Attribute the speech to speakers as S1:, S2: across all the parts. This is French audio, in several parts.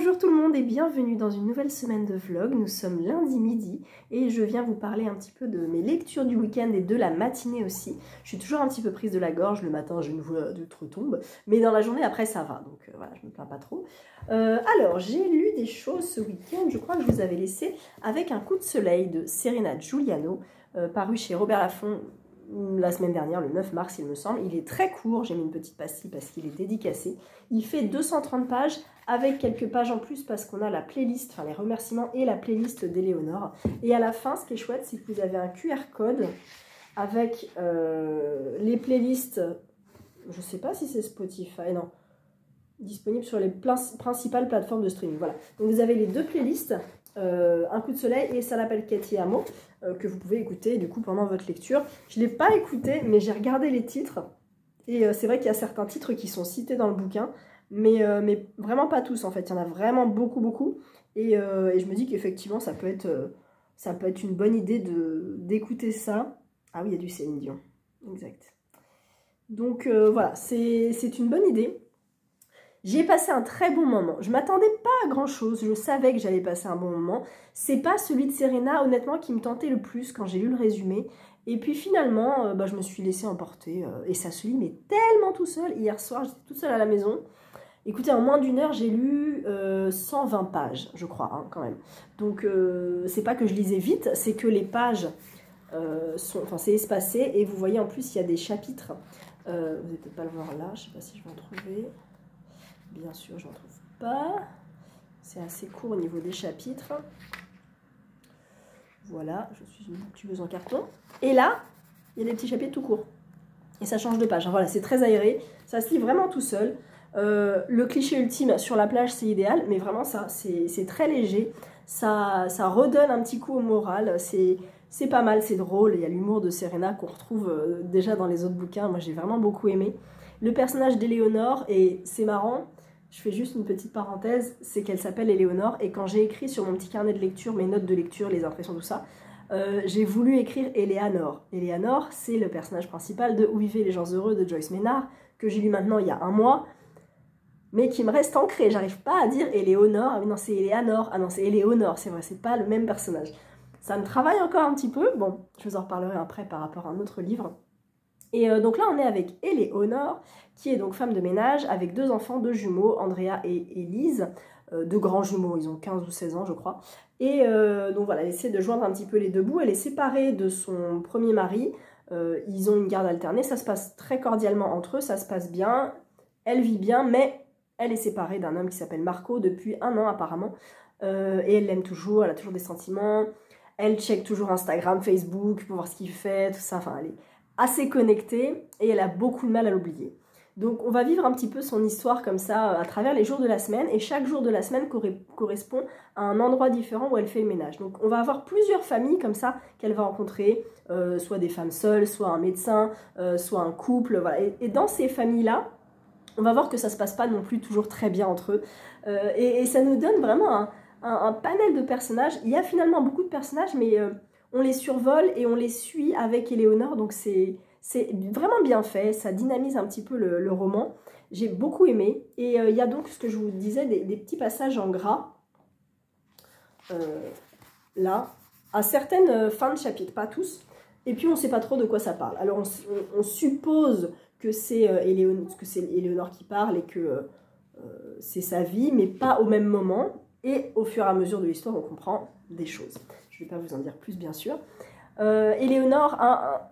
S1: Bonjour tout le monde et bienvenue dans une nouvelle semaine de vlog. Nous sommes lundi midi et je viens vous parler un petit peu de mes lectures du week-end et de la matinée aussi. Je suis toujours un petit peu prise de la gorge, le matin j'ai une voix de retombe, mais dans la journée après ça va, donc voilà, je me plains pas trop. Alors j'ai lu des choses ce week-end, je crois que je vous avais laissé avec Un coup de soleil de Serena Giuliano, paru chez Robert Laffont la semaine dernière, le 9 mars il me semble. Il est très court, j'ai mis une petite pastille parce qu'il est dédicacé. Il fait 230 pages avec quelques pages en plus parce qu'on a la playlist, enfin les remerciements et la playlist d'Éléonore. Et à la fin, ce qui est chouette, c'est que vous avez un QR code avec les playlists, je sais pas si c'est Spotify, non, disponible sur les principales plateformes de streaming. Voilà, donc vous avez les deux playlists, Un coup de soleil et Ça l'appelle Katie Amo, que vous pouvez écouter du coup pendant votre lecture. Je ne l'ai pas écouté, mais j'ai regardé les titres, et c'est vrai qu'il y a certains titres qui sont cités dans le bouquin, mais vraiment pas tous en fait, il y en a vraiment beaucoup, et je me dis qu'effectivement ça peut être une bonne idée d'écouter ça. Ah oui, il y a du Céline Dion, exact. Donc voilà, c'est une bonne idée. J'y ai passé un très bon moment. Je m'attendais pas à grand chose, je savais que j'allais passer un bon moment. C'est pas celui de Serena, honnêtement, qui me tentait le plus quand j'ai lu le résumé. Et puis finalement, je me suis laissée emporter. Et ça se lit, mais tellement tout seul. Hier soir, j'étais toute seule à la maison. Écoutez, en moins d'une heure, j'ai lu 120 pages, je crois, hein, quand même. Donc, c'est pas que je lisais vite, c'est que les pages c'est espacé. Et vous voyez, en plus, il y a des chapitres. Vous n'allez peut-être pas le voir là, je sais pas si je vais en trouver. Bien sûr, je n'en trouve pas. C'est assez court au niveau des chapitres. Voilà, je suis une tueuse en carton. Et là, il y a des petits chapitres tout courts. Et ça change de page. Voilà, c'est très aéré. Ça se lit vraiment tout seul. Le cliché ultime sur la plage, c'est idéal. Mais vraiment, ça, c'est très léger. Ça redonne un petit coup au moral. C'est pas mal, c'est drôle. Il y a l'humour de Serena qu'on retrouve déjà dans les autres bouquins. Moi, j'ai vraiment beaucoup aimé. Le personnage d'Éléonore, et c'est marrant. Je fais juste une petite parenthèse, c'est qu'elle s'appelle Éléonore, et quand j'ai écrit sur mon petit carnet de lecture, mes notes de lecture, les impressions, tout ça, j'ai voulu écrire Éléonore. Éléonore, c'est le personnage principal de Où vivaient les gens heureux de Joyce Maynard, que j'ai lu maintenant il y a un mois, mais qui me reste ancré. J'arrive pas à dire Éléonore, ah oui non c'est Éléonore, ah non c'est Éléonore, c'est vrai, c'est pas le même personnage. Ça me travaille encore un petit peu, bon, je vous en reparlerai après par rapport à un autre livre. Et donc là, on est avec Éléonore, qui est donc femme de ménage, avec deux enfants, deux jumeaux, Andrea et Élise, deux grands jumeaux, ils ont 15 ou 16 ans, je crois. Et donc voilà, elle essaie de joindre un petit peu les deux bouts. Elle est séparée de son premier mari, ils ont une garde alternée, ça se passe très cordialement entre eux, ça se passe bien, elle vit bien, mais elle est séparée d'un homme qui s'appelle Marco depuis 1 an apparemment, et elle l'aime toujours, elle a toujours des sentiments, elle check toujours Instagram, Facebook pour voir ce qu'il fait, tout ça, enfin elle est assez connectée et elle a beaucoup de mal à l'oublier. Donc on va vivre un petit peu son histoire comme ça à travers les jours de la semaine, et chaque jour de la semaine correspond à un endroit différent où elle fait le ménage. Donc on va avoir plusieurs familles comme ça qu'elle va rencontrer, soit des femmes seules, soit un médecin, soit un couple, voilà. Et dans ces familles-là, on va voir que ça se passe pas non plus toujours très bien entre eux, et ça nous donne vraiment un panel de personnages. Il y a finalement beaucoup de personnages, mais on les survole et on les suit avec Éléonore, donc c'est vraiment bien fait, ça dynamise un petit peu le roman. J'ai beaucoup aimé, et il y a donc ce que je vous disais, des petits passages en gras, là, à certaines fins de chapitre, pas tous, et puis on ne sait pas trop de quoi ça parle. Alors on suppose que c'est Éléonore qui parle et que c'est sa vie, mais pas au même moment, et au fur et à mesure de l'histoire, on comprend des choses. Je ne vais pas vous en dire plus, bien sûr. Éléonore a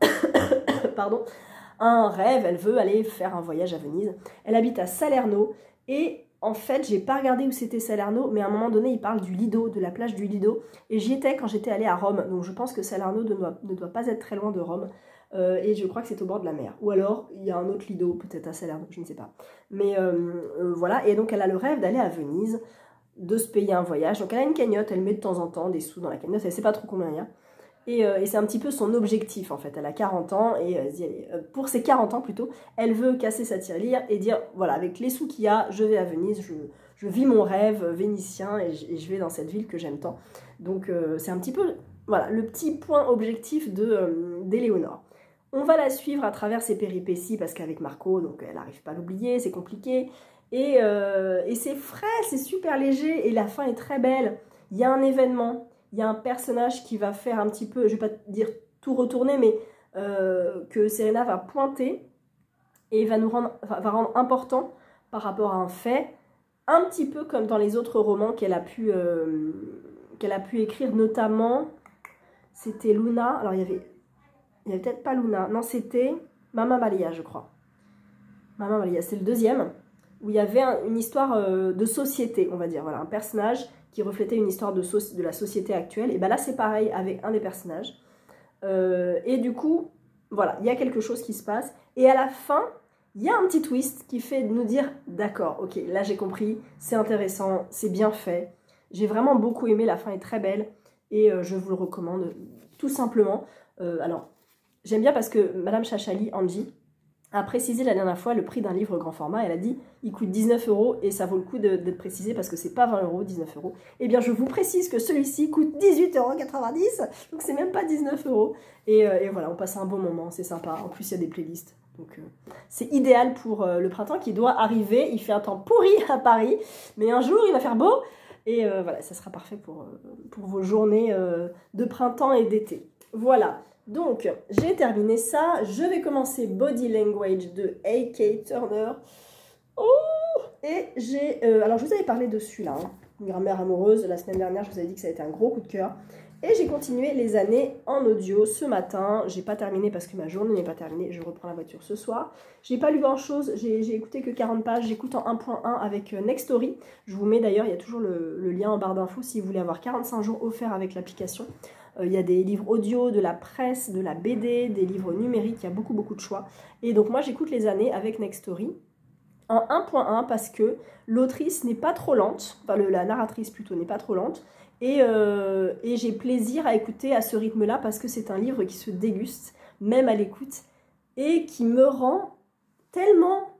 S1: un rêve, elle veut aller faire un voyage à Venise. Elle habite à Salerno, et en fait, j'ai pas regardé où c'était Salerno, mais à un moment donné, il parle du Lido, de la plage du Lido, et j'y étais quand j'étais allée à Rome, donc je pense que Salerno ne doit pas être très loin de Rome, et je crois que c'est au bord de la mer. Ou alors, il y a un autre Lido, peut-être à Salerno, je ne sais pas. Mais voilà, et donc elle a le rêve d'aller à Venise, de se payer un voyage. Donc elle a une cagnotte, elle met de temps en temps des sous dans la cagnotte, elle ne sait pas trop combien il y a. Et c'est un petit peu son objectif en fait. Elle a 40 ans et pour ses 40 ans plutôt, elle veut casser sa tirelire et dire voilà, avec les sous qu'il y a, je vais à Venise, je vis mon rêve vénitien, et je vais dans cette ville que j'aime tant. Donc c'est un petit peu voilà, le petit point objectif d'Éléonore. On va la suivre à travers ses péripéties, parce qu'avec Marco, donc elle n'arrive pas à l'oublier, c'est compliqué. Et c'est frais, c'est super léger, et la fin est très belle. Il y a un événement, il y a un personnage qui va faire un petit peu, je ne vais pas dire tout retourner, mais que Serena va pointer, et va rendre important par rapport à un fait, un petit peu comme dans les autres romans qu'elle a pu écrire, notamment, c'était Luna, alors il y avait peut-être pas Luna, non c'était Mama Malia je crois. Mama Malia, c'est le deuxième, où il y avait une histoire de société, on va dire, voilà, un personnage qui reflétait une histoire de la société actuelle, et ben là c'est pareil avec un des personnages, et du coup, voilà, il y a quelque chose qui se passe, et à la fin, il y a un petit twist qui fait nous dire, d'accord, ok, là j'ai compris, c'est intéressant, c'est bien fait, j'ai vraiment beaucoup aimé, la fin est très belle, et je vous le recommande tout simplement. Alors, j'aime bien parce que Madame Chachali, Angie, a précisé la dernière fois le prix d'un livre grand format. Elle a dit il coûte 19 € et ça vaut le coup d'être précisé parce que c'est pas 20 €, 19 €. Eh bien, je vous précise que celui-ci coûte 18,90 €, donc c'est même pas 19 €. Et voilà, on passe un bon moment, c'est sympa. En plus, il y a des playlists. Donc, c'est idéal pour le printemps qui doit arriver. Il fait un temps pourri à Paris, mais un jour, il va faire beau. Et voilà, ça sera parfait pour vos journées de printemps et d'été. Voilà. Donc, j'ai terminé ça. Je vais commencer Body Language de A.K. Turner. Oh! Et j'ai... alors, je vous avais parlé de celui-là, hein, Une grammaire amoureuse. La semaine dernière, je vous avais dit que ça a été un gros coup de cœur. Et j'ai continué les années en audio ce matin. J'ai pas terminé parce que ma journée n'est pas terminée. Je reprends la voiture ce soir. J'ai pas lu grand-chose. J'ai écouté que 40 pages. J'écoute en 1.1 avec Nextory. Je vous mets d'ailleurs, il y a toujours le lien en barre d'infos si vous voulez avoir 45 jours offerts avec l'application. Il y a des livres audio, de la presse, de la BD, des livres numériques, il y a beaucoup de choix. Et donc moi j'écoute les années avec Nextory en 1.1 parce que l'autrice n'est pas trop lente, enfin la narratrice plutôt n'est pas trop lente, et j'ai plaisir à écouter à ce rythme-là parce que c'est un livre qui se déguste, même à l'écoute, et qui me rend tellement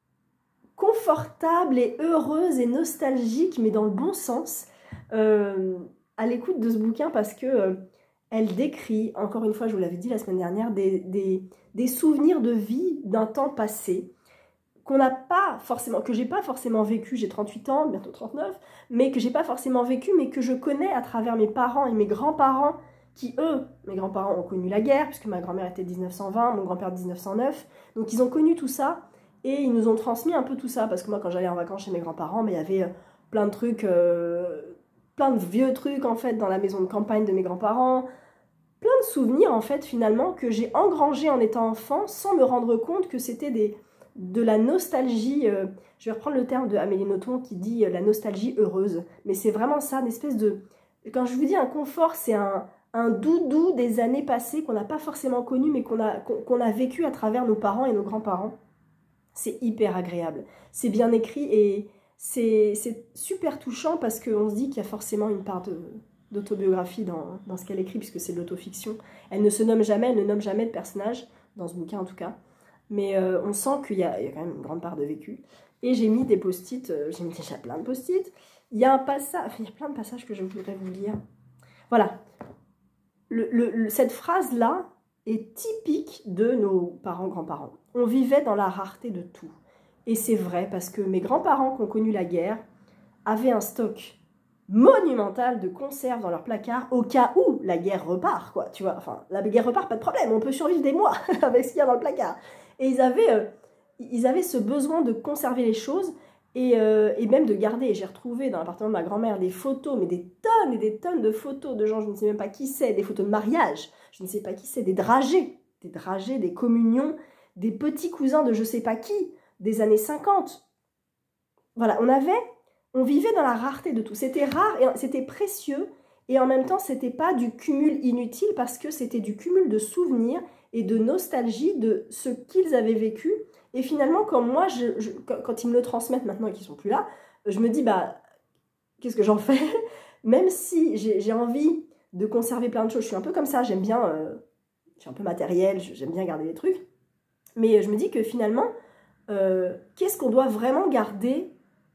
S1: confortable et heureuse et nostalgique, mais dans le bon sens, à l'écoute de ce bouquin parce que elle décrit, encore une fois, je vous l'avais dit la semaine dernière, des souvenirs de vie d'un temps passé qu'on n'a pas forcément, que j'ai pas forcément vécu, j'ai 38 ans, bientôt 39, mais que j'ai pas forcément vécu, mais que je connais à travers mes parents et mes grands-parents qui, eux, mes grands-parents ont connu la guerre, puisque ma grand-mère était de 1920, mon grand-père de 1909, donc ils ont connu tout ça, et ils nous ont transmis un peu tout ça, parce que moi, quand j'allais en vacances chez mes grands-parents, il y avait plein de trucs... plein de vieux trucs en fait dans la maison de campagne de mes grands-parents, plein de souvenirs en fait finalement que j'ai engrangés en étant enfant sans me rendre compte que c'était de la nostalgie, je vais reprendre le terme de Amélie Nothomb qui dit la nostalgie heureuse, mais c'est vraiment ça, une espèce de, quand je vous dis un confort, c'est un doudou des années passées qu'on n'a pas forcément connu mais qu'on a vécu à travers nos parents et nos grands-parents. C'est hyper agréable, c'est bien écrit et c'est super touchant parce qu'on se dit qu'il y a forcément une part d'autobiographie dans ce qu'elle écrit, puisque c'est de l'autofiction. Elle ne se nomme jamais, elle ne nomme jamais de personnage, dans ce bouquin en tout cas. Mais on sent qu'il y a quand même une grande part de vécu. Et j'ai mis des post-it, j'ai mis déjà plein de post-it. Il y a plein de passages que je voudrais vous lire. Voilà. Cette phrase-là est typique de nos parents, grands-parents. On vivait dans la rareté de tout. Et c'est vrai, parce que mes grands-parents qui ont connu la guerre avaient un stock monumental de conserves dans leur placard au cas où la guerre repart, quoi, tu vois. Enfin, la guerre repart, pas de problème, on peut survivre des mois avec ce qu'il y a dans le placard. Et ils avaient ce besoin de conserver les choses et même de garder. J'ai retrouvé dans l'appartement de ma grand-mère des photos, mais des tonnes et des tonnes de photos de gens, je ne sais même pas qui c'est, des photos de mariage, je ne sais pas qui c'est, des dragées, des communions, des petits cousins de je sais pas qui, des années 50. Voilà, on vivait dans la rareté de tout. C'était rare et c'était précieux et en même temps, c'était pas du cumul inutile parce que c'était du cumul de souvenirs et de nostalgie de ce qu'ils avaient vécu. Et finalement, comme moi, quand ils me le transmettent maintenant et qu'ils sont plus là, je me dis, bah, qu'est-ce que j'en fais? Même si j'ai envie de conserver plein de choses, je suis un peu comme ça, j'aime bien, je suis un peu matériel, j'aime bien garder les trucs. Mais je me dis que finalement, qu'est-ce qu'on doit vraiment garder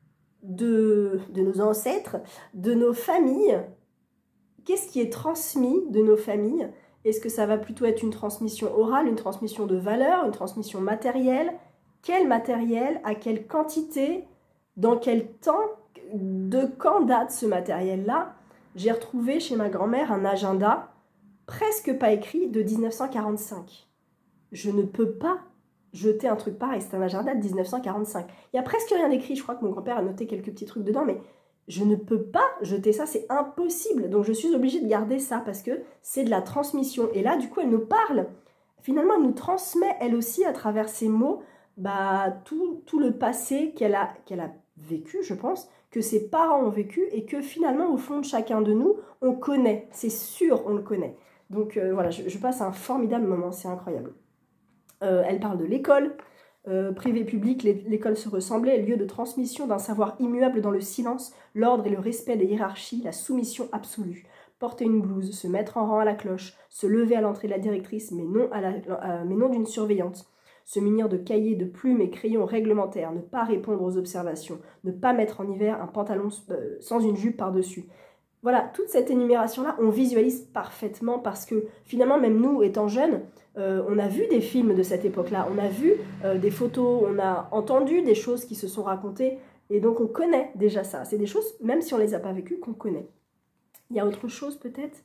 S1: de nos ancêtres, de nos familles? Qu'est-ce qui est transmis de nos familles? Est-ce que ça va plutôt être une transmission orale, une transmission de valeur, une transmission matérielle? Quel matériel, à quelle quantité, dans quel temps, de quand date ce matériel-là? J'ai retrouvé chez ma grand-mère un agenda presque pas écrit de 1945. Je ne peux pas jeter un truc pareil, c'est un agenda de 1945. Il y a presque rien d'écrit, je crois que mon grand-père a noté quelques petits trucs dedans, mais je ne peux pas jeter ça, c'est impossible. Donc je suis obligée de garder ça parce que c'est de la transmission. Et là, du coup, elle nous parle. Finalement, elle nous transmet, elle aussi, à travers ses mots, tout le passé qu'elle a vécu, je pense, que ses parents ont vécu et que finalement, au fond de chacun de nous, on connaît. C'est sûr, on le connaît. Donc voilà, je passe un formidable moment, c'est incroyable. Elle parle de l'école. Privé public, l'école se ressemblait, lieu de transmission d'un savoir immuable dans le silence, l'ordre et le respect des hiérarchies, la soumission absolue. Porter une blouse, se mettre en rang à la cloche, se lever à l'entrée de la directrice, mais non d'une surveillante. Se munir de cahiers, de plumes et crayons réglementaires, ne pas répondre aux observations, ne pas mettre en hiver un pantalon sans une jupe par-dessus. Voilà, toute cette énumération-là, on visualise parfaitement parce que finalement, même nous, étant jeunes, on a vu des films de cette époque-là, on a vu des photos, on a entendu des choses qui se sont racontées, et donc on connaît déjà ça. C'est des choses, même si on ne les a pas vécues, qu'on connaît. Il y a autre chose peut-être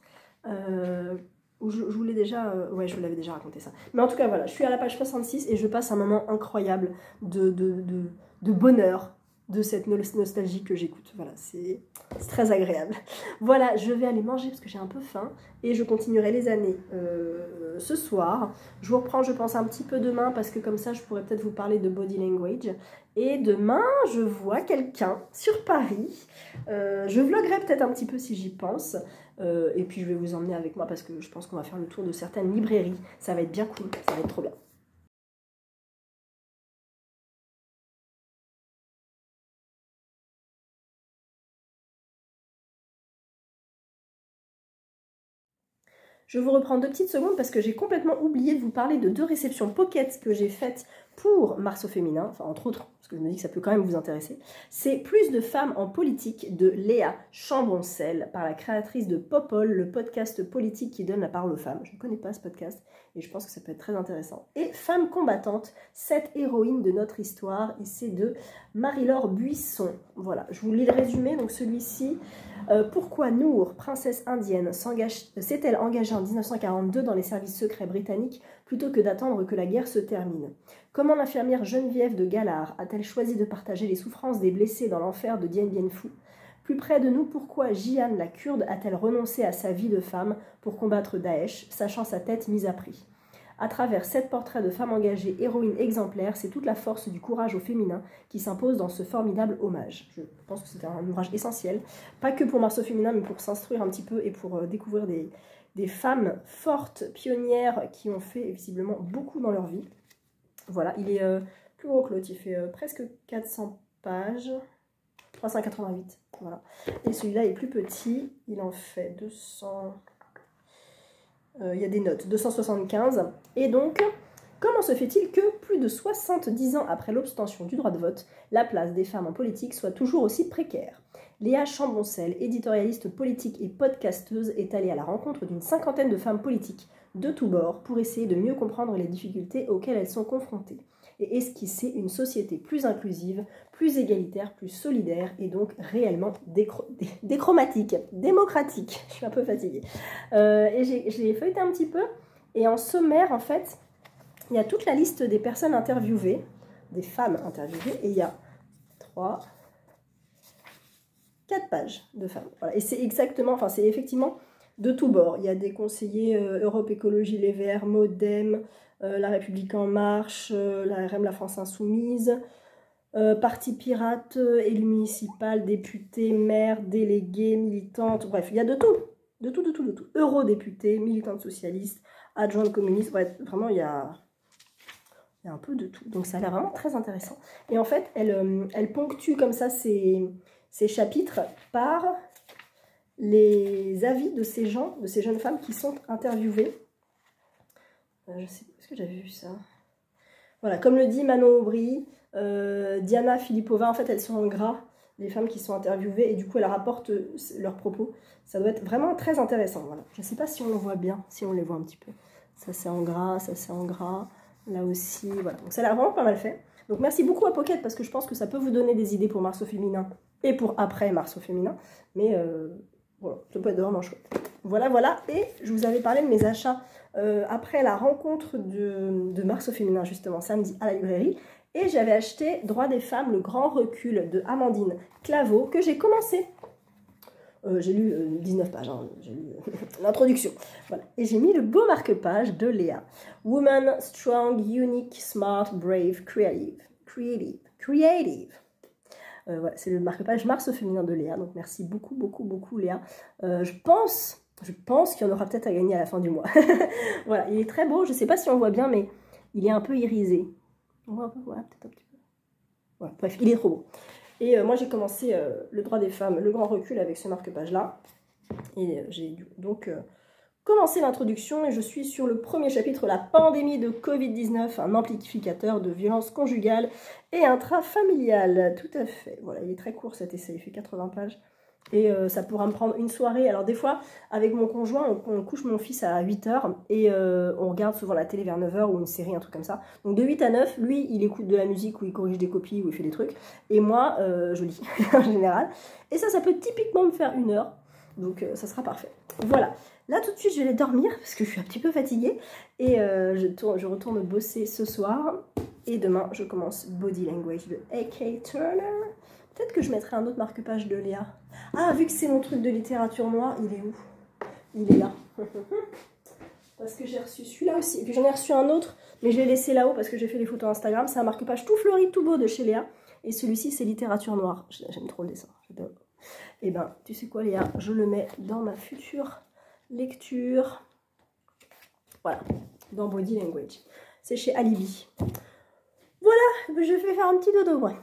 S1: où je vous l'ai déjà... ouais, je vous l'avais déjà raconté ça. Mais en tout cas, voilà, je suis à la page 66 et je passe un moment incroyable de bonheur, de cette nostalgie que j'écoute. Voilà, c'est très agréable. Voilà, je vais aller manger parce que j'ai un peu faim et je continuerai les années ce soir. Je vous reprends, je pense, un petit peu demain parce que comme ça, je pourrais peut-être vous parler de body language. Et demain, je vois quelqu'un sur Paris. Je vloguerai peut-être un petit peu si j'y pense. Et puis, je vais vous emmener avec moi parce que je pense qu'on va faire le tour de certaines librairies. Ça va être bien cool, ça va être trop bien. Je vous reprends 2 petites secondes parce que j'ai complètement oublié de vous parler de 2 réceptions pocket que j'ai faites pour Mars au féminin, enfin entre autres, parce que je me dis que ça peut quand même vous intéresser. C'est Plus de femmes en politique de Léa Chamboncel, par la créatrice de Popol, le podcast politique qui donne la parole aux femmes. Je ne connais pas ce podcast et je pense que ça peut être très intéressant. Et Femmes combattantes, 7 héroïnes de notre histoire, et c'est de Marie-Laure Buisson. Voilà, je vous lis le résumé, donc celui-ci... pourquoi Noor, princesse indienne, s'est-elle engagée en 1942 dans les services secrets britanniques plutôt que d'attendre que la guerre se termine? Comment l'infirmière Geneviève de Galard a-t-elle choisi de partager les souffrances des blessés dans l'enfer de Dien Bien Phu? Plus près de nous, pourquoi Jihan la Kurde a-t-elle renoncé à sa vie de femme pour combattre Daesh, sachant sa tête mise à prix? À travers 7 portraits de femmes engagées, héroïnes exemplaires, c'est toute la force du courage au féminin qui s'impose dans ce formidable hommage. Je pense que c'est un ouvrage essentiel, pas que pour Mars au féminin, mais pour s'instruire un petit peu et pour découvrir des femmes fortes, pionnières, qui ont fait visiblement beaucoup dans leur vie. Voilà, il est plus gros que l'autre, il fait presque 400 pages, 388, voilà. Et celui-là est plus petit, il en fait 200... il y a des notes, 275. Et donc, comment se fait-il que, plus de 70 ans après l'obtention du droit de vote, la place des femmes en politique soit toujours aussi précaire? Léa Chamboncel, éditorialiste politique et podcasteuse, est allée à la rencontre d'une 50aine de femmes politiques de tous bords pour essayer de mieux comprendre les difficultés auxquelles elles sont confrontées et esquisser une société plus inclusive, plus égalitaire, plus solidaire et donc réellement démocratique. Je suis un peu fatiguée. Et j'ai feuilleté un petit peu et en sommaire, en fait, il y a toute la liste des personnes interviewées, des femmes interviewées, et il y a 4 pages de femmes. Voilà. Et c'est exactement, enfin c'est effectivement de tous bords. Il y a des conseillers Europe Écologie Les Verts, MoDem, La République En Marche, la RM La France Insoumise, Parti Pirate, élu municipal, député, maire, délégué, militante, bref, il y a de tout. De tout. Eurodéputé, militante socialiste, adjointe communiste, bref, vraiment il y a un peu de tout. Donc ça a l'air vraiment très intéressant. Et en fait, elle ponctue comme ça ces chapitres par les avis de ces gens, de ces jeunes femmes qui sont interviewées. Je sais pas, est-ce que j'avais vu ça? Voilà, comme le dit Manon Aubry, Diana Filipova, en fait elles sont en gras, les femmes qui sont interviewées et du coup elles rapportent leurs propos. Ça doit être vraiment très intéressant. Voilà. Je ne sais pas si on le voit bien, si on les voit un petit peu. Ça c'est en gras, ça c'est en gras, là aussi, voilà. Donc ça a l'air vraiment pas mal fait. Donc merci beaucoup à Pocket parce que je pense que ça peut vous donner des idées pour Mars au féminin et pour après Mars au féminin. Mais voilà, ça peut être vraiment chouette. Voilà, voilà. Et je vous avais parlé de mes achats après la rencontre de Mars au féminin, justement, samedi à la librairie. Et j'avais acheté Droits des femmes, le grand recul de Amandine Claveau, que j'ai commencé. J'ai lu 19 pages, hein, j'ai lu l'introduction. Voilà. Et j'ai mis le beau marque-page de Léa. Woman, strong, unique, smart, brave, creative. Voilà, c'est le marque-page Mars au féminin de Léa. Donc merci beaucoup, beaucoup, beaucoup Léa. Je pense qu'il y en aura peut-être à gagner à la fin du mois. Voilà, il est très beau. Je ne sais pas si on voit bien, mais il est un peu irisé. On voit un peu, voilà, peut-être un petit peu. Voilà, bref, il est trop beau. Et moi, j'ai commencé le droit des femmes, le grand recul avec ce marque-page-là. Et j'ai donc commencé l'introduction et je suis sur le premier chapitre, la pandémie de Covid-19, un amplificateur de violence conjugale et intrafamiliale. Tout à fait. Voilà, il est très court cet essai, il fait 80 pages. Et ça pourra me prendre une soirée. Alors des fois, avec mon conjoint, on couche mon fils à 8 h et on regarde souvent la télé vers 9 h ou une série, un truc comme ça. Donc de 8 à 9, lui, il écoute de la musique ou il corrige des copies ou il fait des trucs. Et moi, je lis en général. Et ça peut typiquement me faire 1 heure. Donc ça sera parfait. Voilà. Là, tout de suite, je vais aller dormir parce que je suis un petit peu fatiguée. Et je retourne bosser ce soir. Et demain, je commence Body Language de A.K. Turner. Peut-être que je mettrai un autre marque-page de Léa. Ah, vu que c'est mon truc de littérature noire, il est où? Il est là. Parce que j'ai reçu celui-là aussi. Et puis j'en ai reçu un autre, mais je l'ai laissé là-haut parce que j'ai fait les photos Instagram. C'est un marque-page tout fleuri, tout beau de chez Léa. Et celui-ci, c'est littérature noire. J'aime trop le dessin. Et ben, tu sais quoi Léa? Je le mets dans ma future lecture. Voilà, dans Body Language. C'est chez Alibi. Voilà, je vais faire un petit dodo, ouais.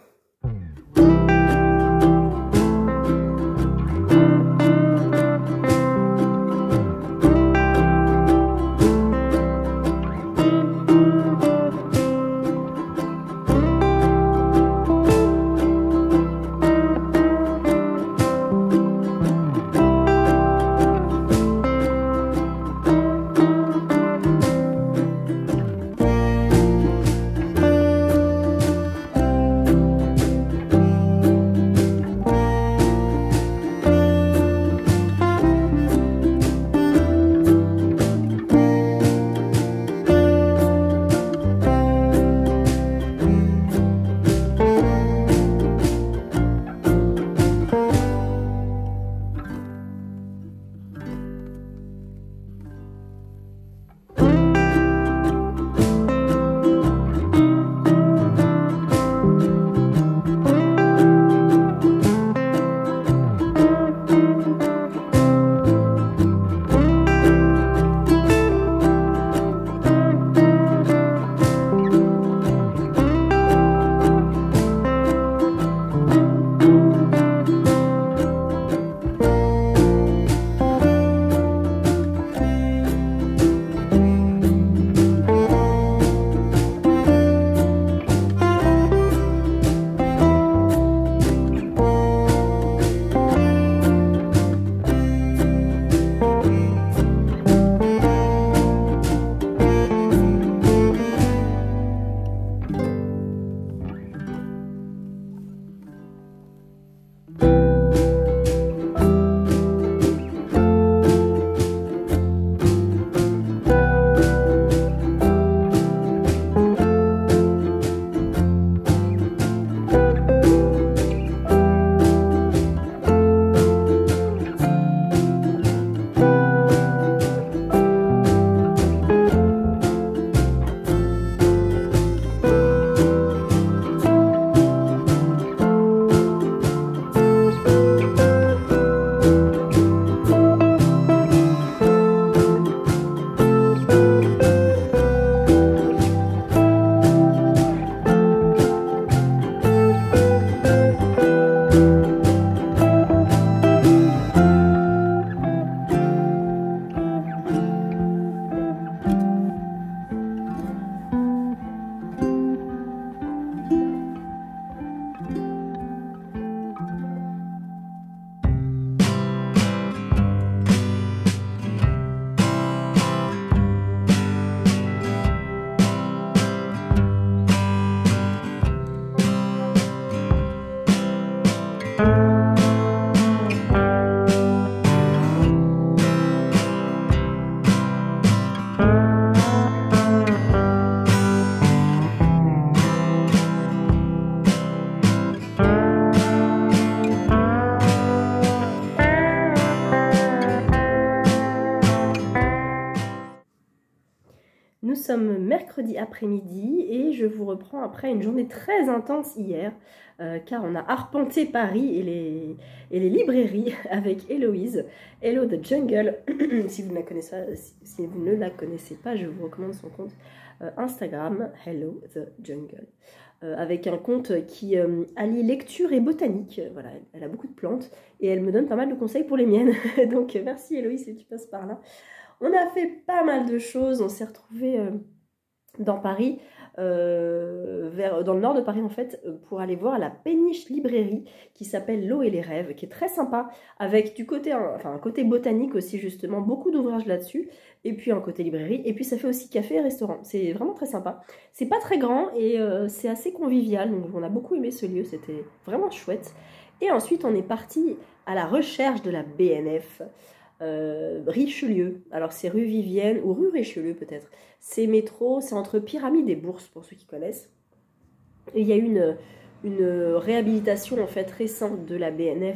S1: sommes mercredi après-midi et je vous reprends après une journée très intense hier, car on a arpenté Paris et les librairies avec Héloïse, Hello the Jungle. Si vous ne la connaissez pas, je vous recommande son compte Instagram, Hello the Jungle. Avec un compte qui allie lecture et botanique. Voilà, elle a beaucoup de plantes et elle me donne pas mal de conseils pour les miennes. Donc merci Héloïse si tu passes par là. On a fait pas mal de choses, on s'est retrouvés dans Paris, dans le nord de Paris en fait, pour aller voir la Péniche Librairie qui s'appelle L'eau et les rêves, qui est très sympa, avec du côté, un côté botanique aussi justement, beaucoup d'ouvrages là-dessus, et puis un côté librairie, et puis ça fait aussi café et restaurant, c'est vraiment très sympa. C'est pas très grand et c'est assez convivial, donc on a beaucoup aimé ce lieu, c'était vraiment chouette. Et ensuite on est parti à la recherche de la BNF, Richelieu, alors c'est rue Vivienne ou rue Richelieu peut-être, c'est métro, c'est entre Pyramide et Bourse pour ceux qui connaissent, et il y a eu une réhabilitation en fait récente de la BNF,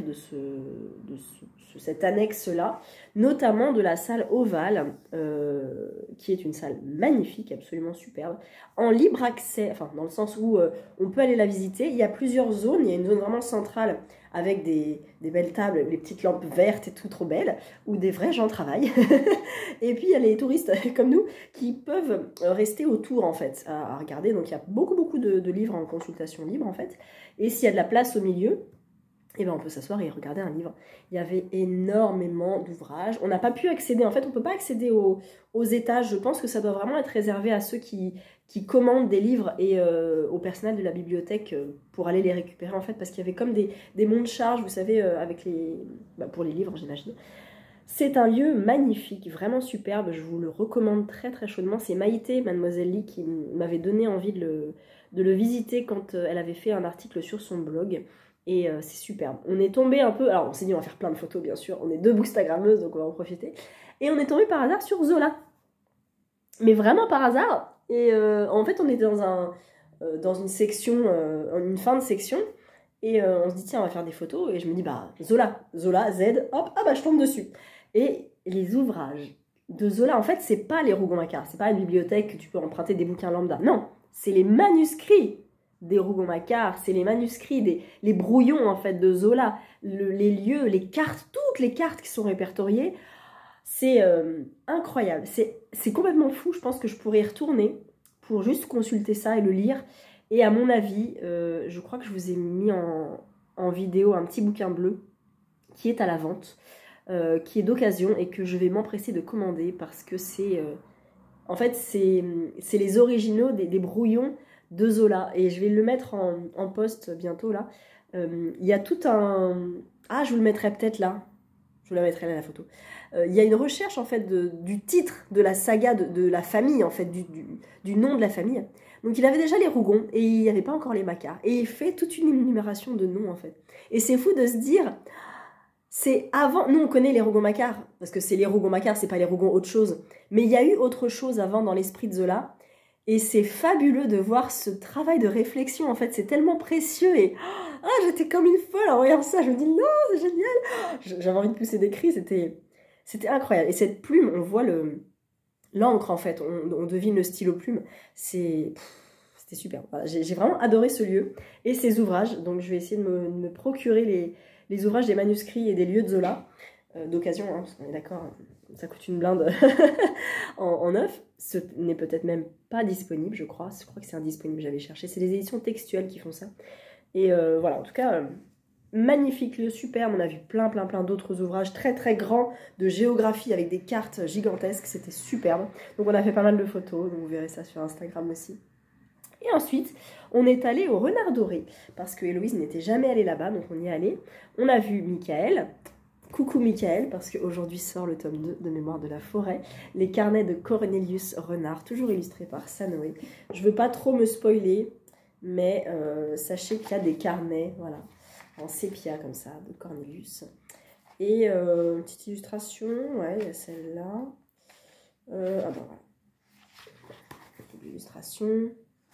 S1: cette annexe là, notamment de la salle ovale, qui est une salle magnifique, absolument superbe, en libre accès, enfin dans le sens où on peut aller la visiter. Il y a plusieurs zones, il y a une zone vraiment centrale avec des belles tables, les petites lampes vertes et tout trop belles, où des vrais gens travaillent. Et puis il y a les touristes comme nous qui peuvent rester autour en fait à regarder. Donc il y a beaucoup de livres en consultation libre en fait. Et s'il y a de la place au milieu, et ben on peut s'asseoir et regarder un livre. Il y avait énormément d'ouvrages. On n'a pas pu accéder, en fait on ne peut pas accéder aux étages. Je pense que ça doit vraiment être réservé à ceux qui commandent des livres et au personnel de la bibliothèque pour aller les récupérer en fait, parce qu'il y avait comme des monts de charge, vous savez, avec pour les livres j'imagine. C'est un lieu magnifique, vraiment superbe, je vous le recommande très chaudement. C'est Maïté, Mademoiselle Lee, qui m'avait donné envie de le visiter quand elle avait fait un article sur son blog. Et c'est superbe. On est tombé un peu, alors on s'est dit on va faire plein de photos bien sûr, on est deux bookstagrammeuses donc on va en profiter. Et on est tombé par hasard sur Zola. Mais vraiment par hasard. Et en fait on était dans une section, une fin de section. Et on se dit tiens on va faire des photos. Et je me dis bah Zola, Z, hop, ah bah je tombe dessus. Et les ouvrages de Zola, en fait c'est pas les Rougon-Macquart, c'est pas une bibliothèque que tu peux emprunter des bouquins lambda. Non, c'est les manuscrits des Rougon-Macquart, c'est les manuscrits, les brouillons en fait de Zola, les lieux, les cartes, toutes les cartes qui sont répertoriées, c'est incroyable, c'est complètement fou. Je pense que je pourrais y retourner pour juste consulter ça et le lire. Et à mon avis, je crois que je vous ai mis en vidéo un petit bouquin bleu qui est à la vente, qui est d'occasion et que je vais m'empresser de commander parce que c'est en fait c'est les originaux des brouillons de Zola, et je vais le mettre en post bientôt là. Il y a tout un... Ah, je vous le mettrai peut-être là. Je vous la mettrai là la photo. Il y a une recherche en fait du titre de la saga de la famille, en fait, du nom de la famille. Donc il avait déjà les Rougon et il n'y avait pas encore les Macquart. Et il fait toute une énumération de noms en fait. Et c'est fou de se dire, c'est avant... Nous on connaît les Rougon-Macquart, parce que c'est les Rougon-Macquart, c'est pas les Rougon autre chose. Mais il y a eu autre chose avant dans l'esprit de Zola. Et c'est fabuleux de voir ce travail de réflexion, en fait, c'est tellement précieux. Et j'étais comme une folle en voyant ça, je me dis non, c'est génial. J'avais envie de pousser des cris, c'était incroyable. Et cette plume, on voit l'encre en fait, on devine le stylo plume, c'était super. Voilà, j'ai vraiment adoré ce lieu et ces ouvrages, donc je vais essayer de me procurer les ouvrages des manuscrits et des lieux de Zola, d'occasion, hein, parce qu'on est d'accord, ça coûte une blinde en neuf. Ce n'est peut-être même pas disponible, je crois que c'est indisponible, j'avais cherché. C'est les éditions textuelles qui font ça. Et voilà, en tout cas, magnifique lieu, superbe. On a vu plein d'autres ouvrages très grands de géographie avec des cartes gigantesques, c'était superbe. Donc on a fait pas mal de photos, donc vous verrez ça sur Instagram aussi. Et ensuite, on est allé au Renard Doré, parce que Héloïse n'était jamais allée là-bas, donc on y est allé. On a vu Michael. Coucou Michael, parce qu'aujourd'hui sort le tome 2 de Mémoire de la forêt, les carnets de Cornelius Renard, toujours illustrés par Sanoé. Je ne veux pas trop me spoiler, mais sachez qu'il y a des carnets, voilà, en sépia comme ça, de Cornelius. Et une petite illustration, ouais, il y a celle-là. Ah bon, voilà. Illustration.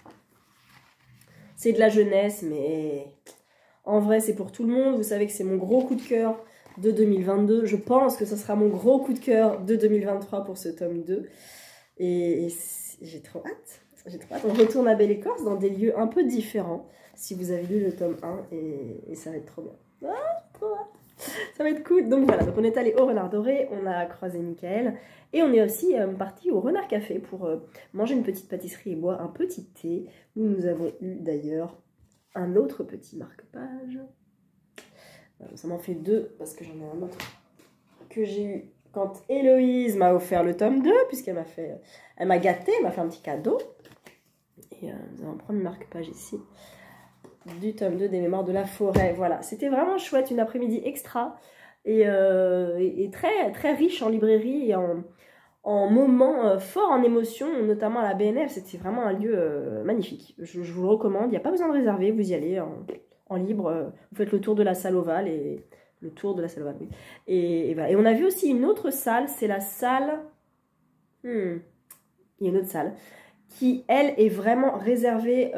S1: C'est de la jeunesse, mais en vrai, c'est pour tout le monde. Vous savez que c'est mon gros coup de cœur de 2022. Je pense que ce sera mon gros coup de cœur de 2023 pour ce tome 2. Et j'ai trop hâte. J'ai trop hâte. On retourne à Belle-Écorce dans des lieux un peu différents, si vous avez lu le tome 1, et ça va être trop bien. Ah, trop hâte. Ça va être cool. Donc voilà, donc on est allé au Renard Doré, on a croisé Michael, et on est aussi parti au Renard Café pour manger une petite pâtisserie et boire un petit thé, où nous avons eu d'ailleurs un autre petit marque-page. Ça m'en fait 2, parce que j'en ai un autre que j'ai eu quand Héloïse m'a offert le tome 2, puisqu'elle m'a fait, elle m'a gâté, elle m'a fait un petit cadeau. Et nous allons prendre une marque-page ici, du tome 2 des Mémoires de la Forêt. Voilà, c'était vraiment chouette, une après-midi extra, et très, très riche en librairie et en moments forts en émotion, notamment à la BNF. C'était vraiment un lieu magnifique. Je vous le recommande, il n'y a pas besoin de réserver, vous y allez en libre, vous faites le tour de la salle ovale, et le tour de la salle ovale, oui. Et voilà. Et on a vu aussi une autre salle, c'est la salle... Il y a une autre salle qui, elle, est vraiment réservée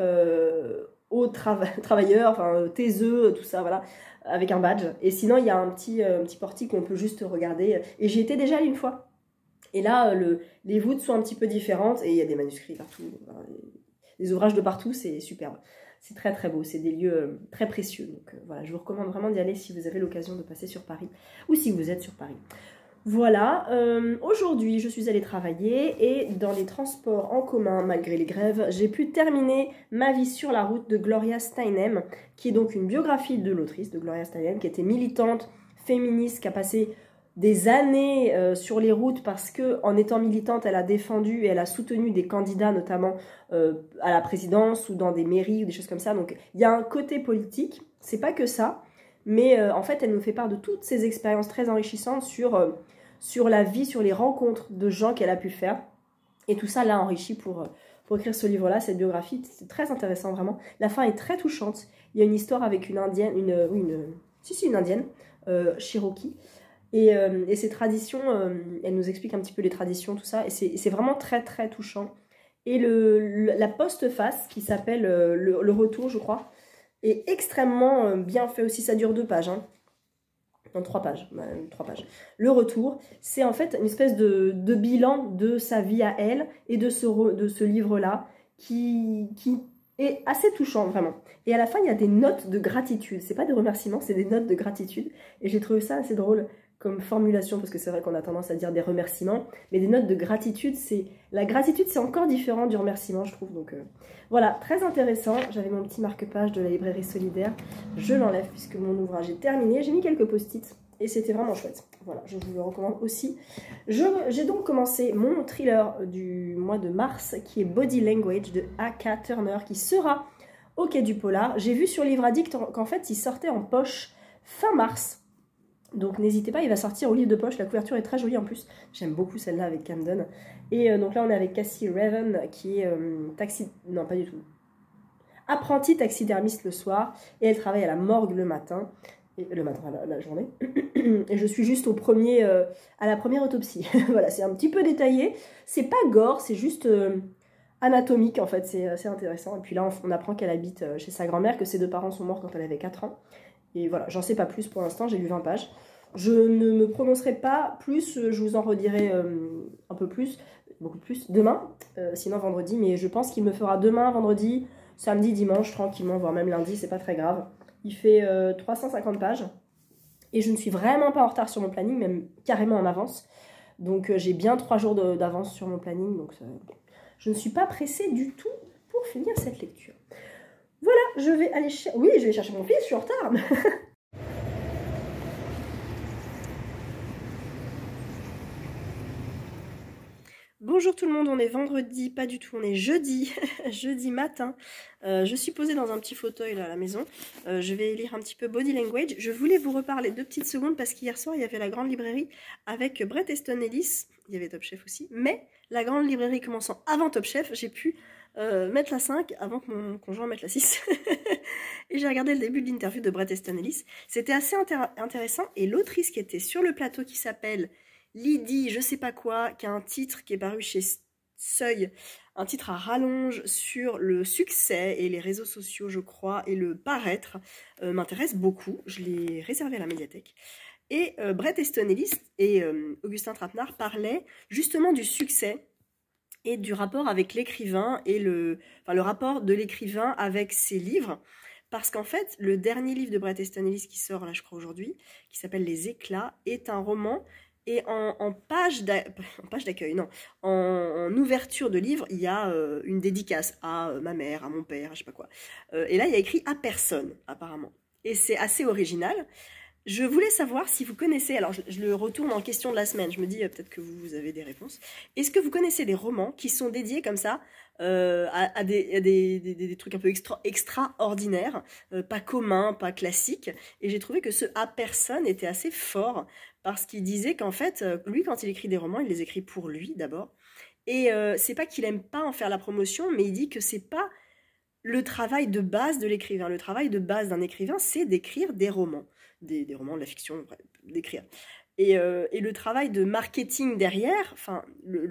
S1: aux travailleurs, enfin, taiseux, tout ça, voilà, avec un badge. Et sinon, il y a un petit portique où on peut juste regarder. Et j'y étais déjà allée une fois. Et là, les voûtes sont un petit peu différentes, et il y a des manuscrits partout, des ouvrages de partout, c'est superbe. C'est très très beau, c'est des lieux très précieux. Donc voilà, je vous recommande vraiment d'y aller si vous avez l'occasion de passer sur Paris, ou si vous êtes sur Paris. Voilà, aujourd'hui je suis allée travailler, et dans les transports en commun, malgré les grèves, j'ai pu terminer Ma vie sur la route de Gloria Steinem, qui est donc une biographie de l'autrice, de Gloria Steinem, qui était militante, féministe, qui a passé des années sur les routes, parce que en étant militante, elle a défendu et elle a soutenu des candidats, notamment à la présidence ou dans des mairies ou des choses comme ça. Donc il y a un côté politique, c'est pas que ça, mais en fait elle nous fait part de toutes ces expériences très enrichissantes sur la vie, sur les rencontres de gens qu'elle a pu faire, et tout ça l'a enrichi pour écrire ce livre-là, cette biographie. C'est très intéressant vraiment. La fin est très touchante. Il y a une histoire avec une indienne, une indienne, Cherokee. Et ces traditions, elle nous explique un petit peu les traditions, tout ça, et c'est vraiment très très touchant. Et la postface, qui s'appelle le retour, je crois, est extrêmement bien fait aussi. Ça dure 2 pages, hein. Non, 3 pages, 3 pages. Le retour, c'est en fait une espèce de bilan de sa vie à elle, et de ce livre-là, qui est assez touchant, vraiment. Et à la fin, il y a des notes de gratitude. C'est pas des remerciements, c'est des notes de gratitude. Et j'ai trouvé ça assez drôle comme formulation, parce que c'est vrai qu'on a tendance à dire des remerciements, mais des notes de gratitude, la gratitude, c'est encore différent du remerciement, je trouve. Donc voilà, très intéressant. J'avais mon petit marque-page de la librairie solidaire, je l'enlève puisque mon ouvrage est terminé. J'ai mis quelques post-it et c'était vraiment chouette. Voilà, je vous le recommande aussi. J'ai donc commencé mon thriller du mois de mars, qui est Body Language de A.K. Turner, qui sera au Quai du Polar. J'ai vu sur Livre Addict qu'en fait il sortait en poche fin mars. Donc n'hésitez pas, il va sortir au livre de poche. La couverture est très jolie en plus. J'aime beaucoup celle-là avec Camden. Et donc là on est avec Cassie Raven, qui est non pas du tout, apprentie taxidermiste le soir, et elle travaille à la morgue le matin, la journée. Et je suis juste à la première autopsie. Voilà, c'est un petit peu détaillé. C'est pas gore, c'est juste anatomique en fait. C'est assez intéressant. Et puis là on apprend qu'elle habite chez sa grand-mère, que ses 2 parents sont morts quand elle avait 4 ans. Et voilà, j'en sais pas plus pour l'instant, j'ai lu 20 pages. Je ne me prononcerai pas plus, je vous en redirai un peu plus, beaucoup plus, demain, sinon vendredi. Mais je pense qu'il me fera demain, vendredi, samedi, dimanche, tranquillement, voire même lundi, c'est pas très grave. Il fait 350 pages. Et je ne suis vraiment pas en retard sur mon planning, même carrément en avance. Donc j'ai bien 3 jours d'avance sur mon planning, donc je ne suis pas pressée du tout pour finir cette lecture. Voilà, je vais aller chercher mon fils, je suis en retard. Bonjour tout le monde, on est vendredi, pas du tout, on est jeudi, jeudi matin. Je suis posée dans un petit fauteuil là à la maison. Je vais lire un petit peu Body Language. Je voulais vous reparler 2 petites secondes parce qu'hier soir il y avait la grande librairie avec Bret Easton Ellis. Il y avait Top Chef aussi, mais la grande librairie commençant avant Top Chef, j'ai pu mettre la 5 avant que mon conjoint mette la 6. Et j'ai regardé le début de l'interview de Bret Easton Ellis. C'était assez intéressant, et l'autrice qui était sur le plateau, qui s'appelle Lydie, je sais pas quoi, qui a un titre qui est paru chez Seuil, un titre à rallonge sur le succès et les réseaux sociaux, je crois, et le paraître, m'intéresse beaucoup. Je l'ai réservé à la médiathèque. Et Bret Easton Ellis et Augustin Trapenard parlaient justement du succès et du rapport avec l'écrivain et le rapport de l'écrivain avec ses livres. Parce qu'en fait, le dernier livre de Bret Easton Ellis qui sort là, je crois, aujourd'hui, qui s'appelle Les Éclats, est un roman. Et en page d'accueil, non, en ouverture de livre, il y a une dédicace à ma mère, à mon père, je sais pas quoi. Et là, il y a écrit à personne, apparemment. Et c'est assez original. Je voulais savoir si vous connaissez, alors je le retourne en question de la semaine, je me dis peut-être que vous avez des réponses. Est-ce que vous connaissez des romans qui sont dédiés comme ça à des trucs un peu extraordinaires, pas communs, pas classiques? Et j'ai trouvé que ce à personne était assez fort parce qu'il disait qu'en fait, lui quand il écrit des romans, il les écrit pour lui d'abord. Et c'est pas qu'il aime pas en faire la promotion, mais il dit que c'est pas le travail de base de l'écrivain. Le travail de base d'un écrivain, c'est d'écrire des romans. Des romans, de la fiction, bref, d'écrire. Et le travail de marketing derrière, enfin,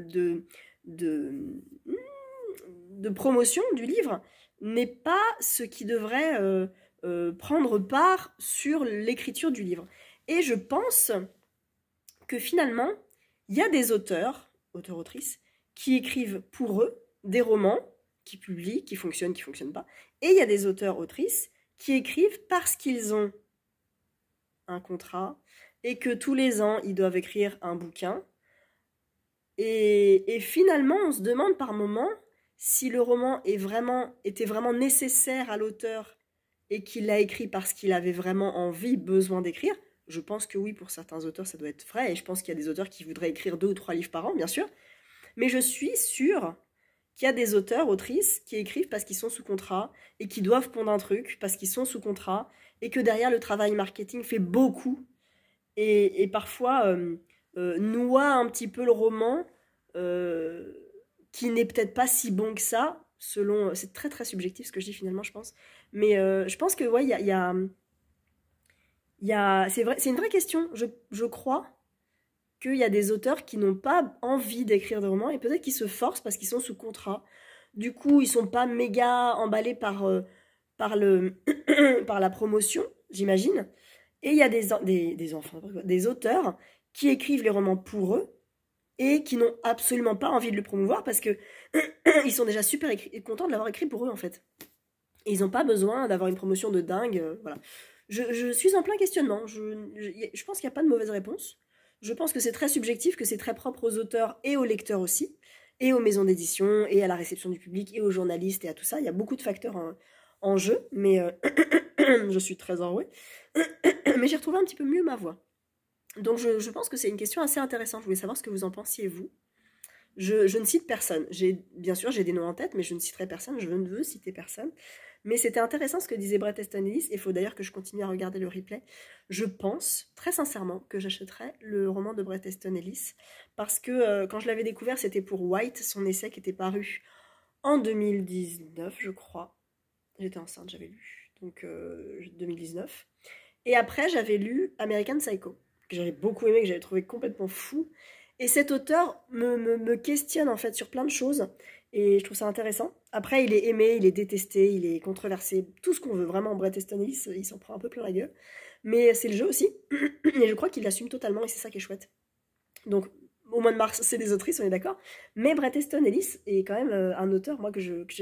S1: de promotion du livre, n'est pas ce qui devrait prendre part sur l'écriture du livre. Et je pense que finalement, il y a des auteurs-autrices, qui écrivent pour eux des romans, qui publient, qui fonctionnent pas. Et il y a des auteurs-autrices qui écrivent parce qu'ils ont un contrat et que tous les ans, ils doivent écrire un bouquin. Et finalement, on se demande par moment si le roman était vraiment nécessaire à l'auteur et qu'il l'a écrit parce qu'il avait vraiment envie, besoin d'écrire. Je pense que oui, pour certains auteurs, ça doit être vrai. Et je pense qu'il y a des auteurs qui voudraient écrire 2 ou 3 livres par an, bien sûr. Mais je suis sûre qu'il y a des auteurs, autrices qui écrivent parce qu'ils sont sous contrat et qui doivent pondre un truc parce qu'ils sont sous contrat et que derrière le travail marketing fait beaucoup et parfois noie un petit peu le roman qui n'est peut-être pas si bon que ça, selon... C'est très très subjectif ce que je dis finalement, je pense. Mais je pense que ouais, c'est une vraie question. Je crois qu'il y a des auteurs qui n'ont pas envie d'écrire des romans et peut-être qu'ils se forcent parce qu'ils sont sous contrat. Du coup, ils sont pas méga emballés par la promotion, j'imagine. Et il y a des auteurs qui écrivent les romans pour eux et qui n'ont absolument pas envie de le promouvoir parce que ils sont déjà super contents de l'avoir écrit pour eux en fait. Et ils n'ont pas besoin d'avoir une promotion de dingue. Voilà. Je suis en plein questionnement. Je pense qu'il n'y a pas de mauvaise réponse. Je pense que c'est très subjectif, que c'est très propre aux auteurs et aux lecteurs aussi, et aux maisons d'édition, et à la réception du public, et aux journalistes, et à tout ça. Il y a beaucoup de facteurs en jeu, mais je suis très enrouée. Mais j'ai retrouvé un petit peu mieux ma voix. Donc je pense que c'est une question assez intéressante. Je voulais savoir ce que vous en pensiez, vous. Je ne cite personne. Bien sûr, j'ai des noms en tête, mais je ne citerai personne. Je ne veux citer personne. Mais c'était intéressant ce que disait Bret Easton Ellis. Et il faut d'ailleurs que je continue à regarder le replay. Je pense, très sincèrement, que j'achèterai le roman de Bret Easton Ellis. Parce que quand je l'avais découvert, c'était pour White, son essai qui était paru en 2019, je crois. J'étais enceinte, j'avais lu. Donc 2019. Et après, j'avais lu American Psycho, que j'avais beaucoup aimé, que j'avais trouvé complètement fou. Et cet auteur me questionne en fait sur plein de choses et je trouve ça intéressant. Après, il est aimé, il est détesté, il est controversé, tout ce qu'on veut vraiment. Bret Easton Ellis, il s'en prend un peu plein la gueule. Mais c'est le jeu aussi. Et je crois qu'il l'assume totalement et c'est ça qui est chouette. Donc, au mois de mars, c'est des autrices, on est d'accord. Mais Bret Easton Ellis est quand même un auteur, moi, que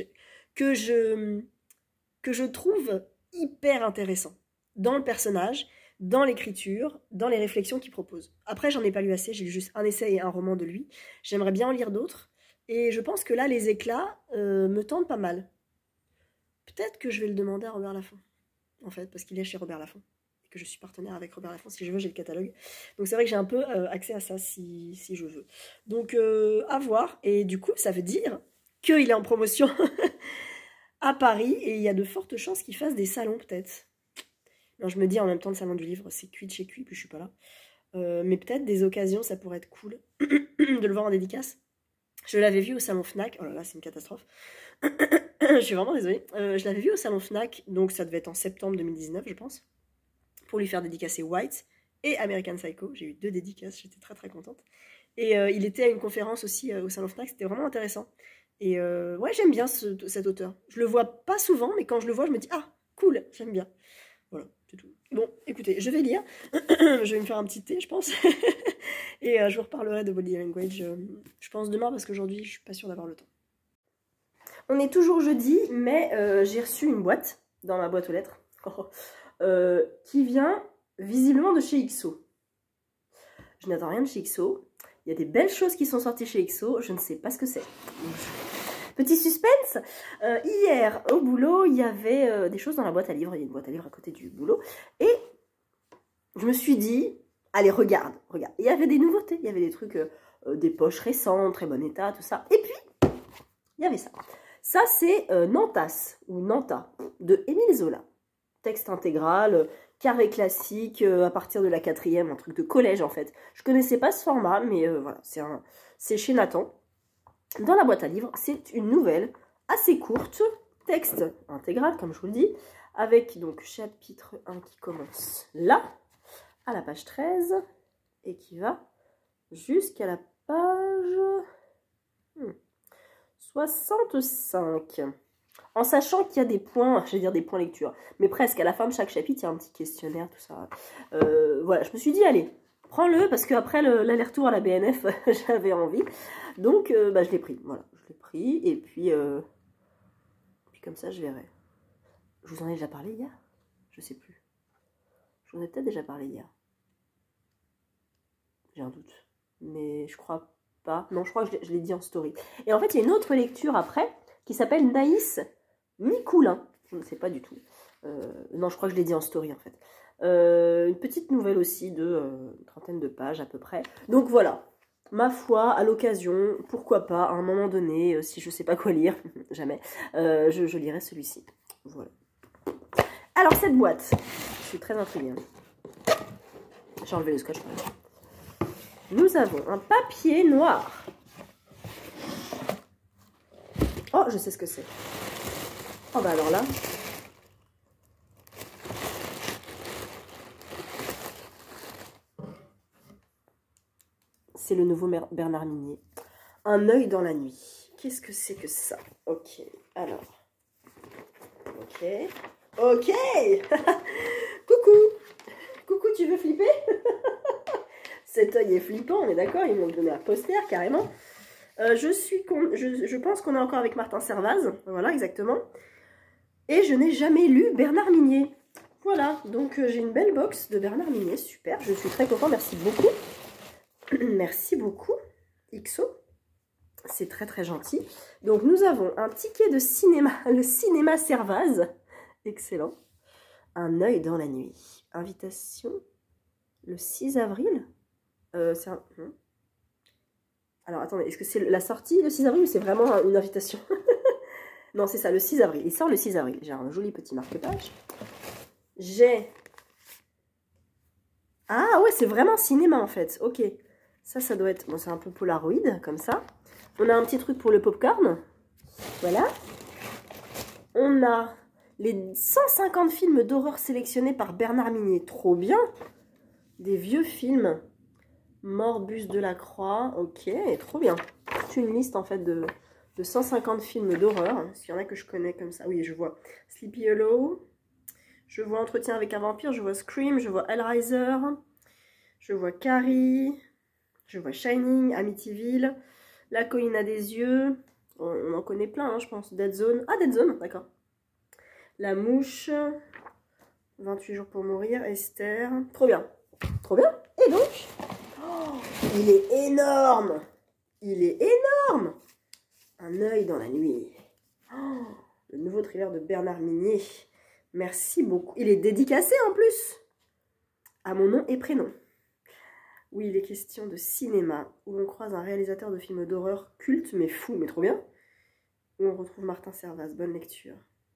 S1: je trouve hyper intéressant dans le personnage, dans l'écriture, dans les réflexions qu'il propose. Après, j'en ai pas lu assez, j'ai lu juste un essai et un roman de lui. J'aimerais bien en lire d'autres. Et je pense que là, Les Éclats me tentent pas mal. Peut-être que je vais le demander à Robert Laffont, en fait, parce qu'il est chez Robert Laffont. Et que je suis partenaire avec Robert Laffont. Si je veux, j'ai le catalogue. Donc c'est vrai que j'ai un peu accès à ça si je veux. Donc à voir. Et du coup, ça veut dire qu'il est en promotion à Paris. Et il y a de fortes chances qu'il fasse des salons, peut-être. Non, je me dis en même temps, le salon du livre, c'est cuit de chez cuit, puis je suis pas là. Mais peut-être des occasions, ça pourrait être cool de le voir en dédicace. Je l'avais vu au salon Fnac. Oh là là, c'est une catastrophe. Je suis vraiment désolée. Je l'avais vu au salon Fnac, donc ça devait être en septembre 2019, je pense, pour lui faire dédicacer White et American Psycho. J'ai eu 2 dédicaces, j'étais très très contente. Et il était à une conférence aussi au salon Fnac, c'était vraiment intéressant. Et ouais, j'aime bien cet auteur. Je le vois pas souvent, mais quand je le vois, je me dis, ah, cool, j'aime bien. Voilà. c'est tout. Bon, écoutez, je vais lire. Je vais me faire un petit thé, je pense. Et je vous reparlerai de Body Language, je pense demain, parce qu'aujourd'hui, je suis pas sûre d'avoir le temps. On est toujours jeudi, mais j'ai reçu une boîte, dans ma boîte aux lettres, qui vient visiblement de chez XO. Je n'attends rien de chez XO. Il y a des belles choses qui sont sorties chez XO, je ne sais pas ce que c'est. Petit suspense, hier au boulot, il y avait des choses dans la boîte à livres, il y a une boîte à livres à côté du boulot, et je me suis dit, allez regarde, regarde. Il y avait des nouveautés, il y avait des trucs, des poches récentes, très bon état, tout ça, et puis, il y avait ça. Ça c'est Nantas, ou Nanta, de Émile Zola. Texte intégral, carré classique, à partir de la 4e, un truc de collège en fait. Je connaissais pas ce format, mais voilà, c'est chez Nathan. Dans la boîte à livres, c'est une nouvelle assez courte, texte intégral, comme je vous le dis, avec donc chapitre 1 qui commence là, à la page 13, et qui va jusqu'à la page 65. En sachant qu'il y a des points, je vais dire des points lecture, mais presque à la fin de chaque chapitre, il y a un petit questionnaire, tout ça. Voilà, je me suis dit, allez, prends-le, parce qu'après l'aller-retour à la BNF, j'avais envie. Donc, je l'ai pris, voilà, je l'ai pris, et puis comme ça, je verrai. Je vous en ai déjà parlé hier? Je sais plus. Je vous en ai peut-être déjà parlé hier. J'ai un doute, mais je crois pas. Non, je crois que je l'ai dit en story. Et en fait, il y a une autre lecture après, qui s'appelle Naïs Micoulin. Je ne sais pas du tout. Non, je crois que je l'ai dit en story en fait. Une petite nouvelle aussi de une trentaine de pages à peu près. Donc voilà, ma foi, à l'occasion, pourquoi pas, à un moment donné, si je sais pas quoi lire, jamais, je lirai celui-ci. Voilà. Alors cette boîte, je suis très intriguée. J'ai enlevé le scotch. Nous avons un papier noir. Oh, je sais ce que c'est. Oh bah alors là. C'est le nouveau Bernard Minier. Un œil dans la nuit. Qu'est-ce que c'est que ça? Ok, alors. Ok. Ok. Coucou. Coucou, tu veux flipper? Cet œil est flippant, on est d'accord? Ils m'ont donné un poster carrément. Je pense qu'on est encore avec Martin Servaz. Voilà, exactement. Et je n'ai jamais lu Bernard Minier. Voilà, donc j'ai une belle box de Bernard Minier. Super, je suis très contente. Merci beaucoup. Merci beaucoup, XO. C'est très très gentil. Donc nous avons un ticket de cinéma, le cinéma Servaz. Excellent. Un œil dans la nuit. Invitation le 6 avril. Alors attendez, est-ce que c'est la sortie le 6 avril ou c'est vraiment une invitation? Non, c'est ça, le 6 avril. Il sort le 6 avril. J'ai un joli petit marque-page. J'ai... Ah ouais, c'est vraiment cinéma en fait. Ok. Ça doit être... Bon, c'est un peu Polaroid, comme ça. On a un petit truc pour le popcorn. Voilà. On a les 150 films d'horreur sélectionnés par Bernard Minier. Trop bien. Des vieux films. Morbus de la Croix. Ok, trop bien. C'est une liste en fait de 150 films d'horreur. S'il y en a que je connais comme ça. Oui, je vois Sleepy Hollow. Je vois Entretien avec un vampire. Je vois Scream. Je vois Hellraiser. Je vois Carrie. Je vois Shining, Amityville, La colline à des yeux, on en connaît plein, hein, je pense. Dead Zone, ah Dead Zone, d'accord. La mouche, 28 jours pour mourir, Esther, trop bien, trop bien. Et donc, oh, il est énorme, il est énorme. Un œil dans la nuit. Oh, le nouveau thriller de Bernard Minier. Merci beaucoup. Il est dédicacé en plus, à mon nom et prénom. Oui, il est question de cinéma, où l'on croise un réalisateur de films d'horreur culte, mais fou, mais trop bien. Où on retrouve Martin Servaz, bonne lecture.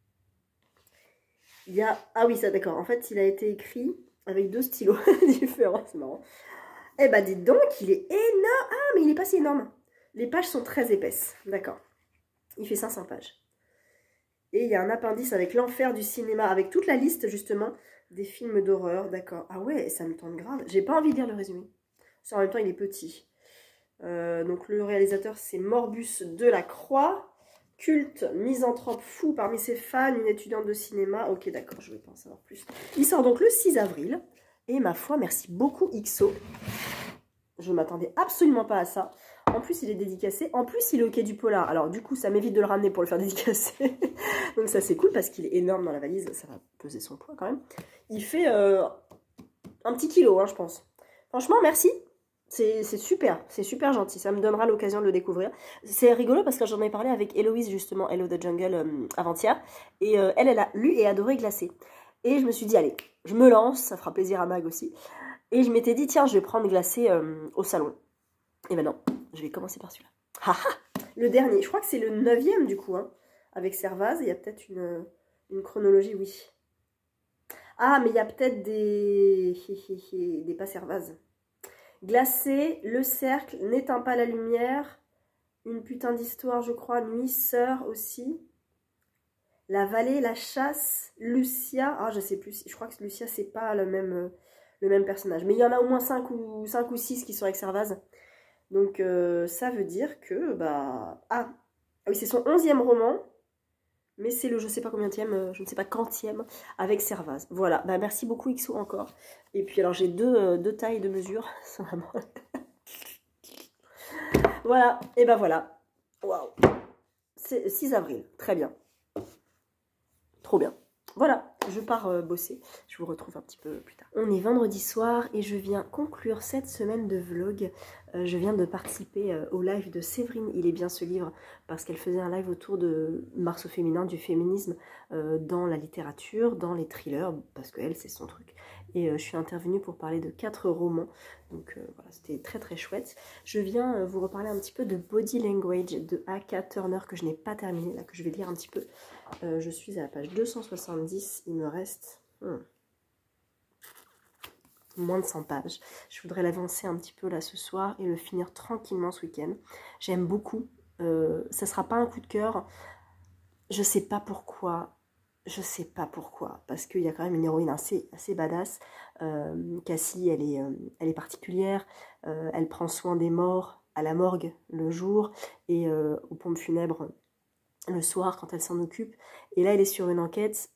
S1: Il y a... Ah oui, ça d'accord, en fait, il a été écrit avec 2 stylos différents, c'est marrant. Eh bah, dites donc, il est énorme. Ah, mais il n'est pas si énorme. Les pages sont très épaisses, d'accord. Il fait 500 pages. Et il y a un appendice avec l'enfer du cinéma, avec toute la liste, justement, des films d'horreur, d'accord. Ah ouais, ça me tente grave. J'ai pas envie de lire le résumé. En même temps, il est petit. Donc, le réalisateur, c'est Morbus de la Croix. culte, misanthrope fou parmi ses fans, une étudiante de cinéma. Ok, d'accord, je vais pas en savoir plus. Il sort donc le 6 avril. Et ma foi, merci beaucoup XO. Je m'attendais absolument pas à ça. En plus, il est dédicacé. En plus, il est au Quai du Polar. Alors, du coup, ça m'évite de le ramener pour le faire dédicacer. Donc, ça, c'est cool parce qu'il est énorme dans la valise. Ça va peser son poids quand même. Il fait un petit kilo, hein, je pense. Franchement, merci. C'est super gentil. Ça me donnera l'occasion de le découvrir. C'est rigolo parce que j'en ai parlé avec Héloïse, justement, Hello the Jungle, avant-hier. Et elle a lu et adoré Glacé. Et je me suis dit, allez, je me lance. Ça fera plaisir à Mag aussi. Et je m'étais dit, tiens, je vais prendre Glacé au salon. Et ben non, je vais commencer par celui-là. Le dernier, je crois que c'est le 9e du coup, hein, avec Servaz. Il y a peut-être une chronologie, oui. Ah, mais il y a peut-être des pas Servaz. Glacé, Le Cercle, N'éteins pas la lumière, Une putain d'histoire, je crois, Nuit, Sœur aussi. La Vallée, La Chasse, Lucia. Ah, je sais plus, je crois que Lucia, c'est pas le même personnage. Mais il y en a au moins 5 ou 6 qui sont avec Servaz. Donc, ça veut dire que, bah... Ah oui, c'est son 11e roman, mais c'est le je sais pas combienième, je ne sais pas quantième, avec Servaz. Voilà, bah merci beaucoup XO encore. Et puis, alors, j'ai deux tailles de mesure. Vraiment... Voilà, et ben voilà. Waouh. C'est 6 avril, très bien. Trop bien. Voilà, je pars bosser. Je vous retrouve un petit peu plus tard. On est vendredi soir et je viens conclure cette semaine de vlog. Je viens de participer au live de Séverine, il est bien ce livre, parce qu'elle faisait un live autour de Mars au féminin, du féminisme dans la littérature, dans les thrillers, parce qu'elle, c'est son truc. Et je suis intervenue pour parler de 4 romans. Donc voilà, c'était très très chouette. Je viens vous reparler un petit peu de Body Language de A.K. Turner, que je n'ai pas terminé, là, que je vais lire un petit peu. Je suis à la page 270, il me reste moins de 100 pages. Je voudrais l'avancer un petit peu là ce soir et le finir tranquillement ce week-end. J'aime beaucoup. Ça sera pas un coup de cœur. Je sais pas pourquoi. Je sais pas pourquoi. Parce qu'il y a quand même une héroïne assez badass. Cassie, elle est particulière. Elle prend soin des morts à la morgue le jour et aux pompes funèbres le soir quand elle s'en occupe. Et là, elle est sur une enquête